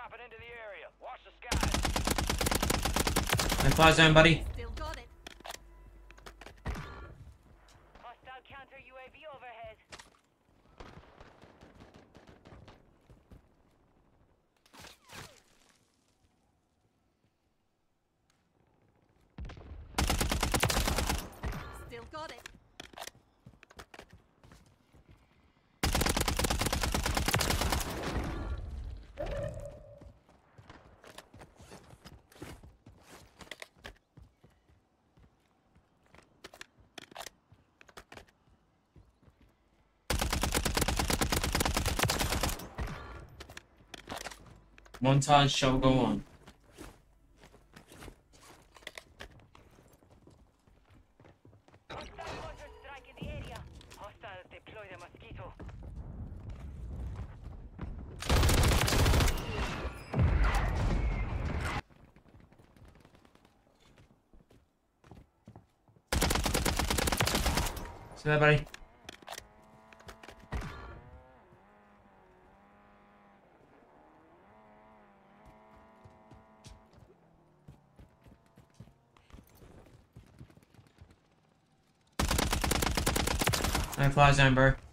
dropping into the area. Watch the skies. And fly zone, buddy. Still got it. Hostile counter UAV overhead. Still got it. Montage shall go on. Hostile mortar strike in the area. Hostiles deploy the mosquito. See that, buddy? And fly zone, bro.